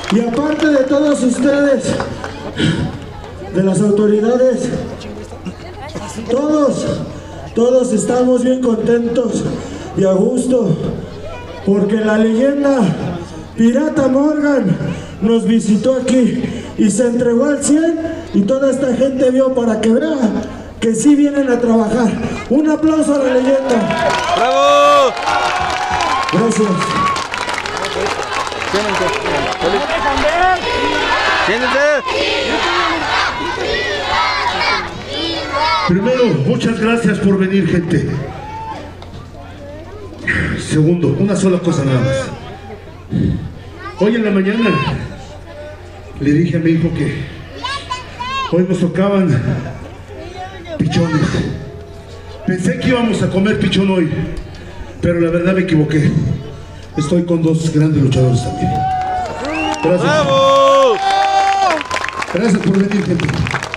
Y aparte de todos ustedes, de las autoridades, todos estamos bien contentos y a gusto, porque la leyenda Pirata Morgan nos visitó aquí y se entregó al 100 y toda esta gente vio para que vean que sí vienen a trabajar. Un aplauso a la leyenda. ¡Bravo! Gracias. Siéntense. Primero, muchas gracias por venir, gente. Segundo, una sola cosa nada más. Hoy en la mañana le dije a mi hijo que hoy nos tocaban pichones. Pensé que íbamos a comer pichón hoy, pero la verdad me equivoqué. Estoy con dos grandes luchadores también. Gracias. ¡Bravo! Gracias por venir, gente.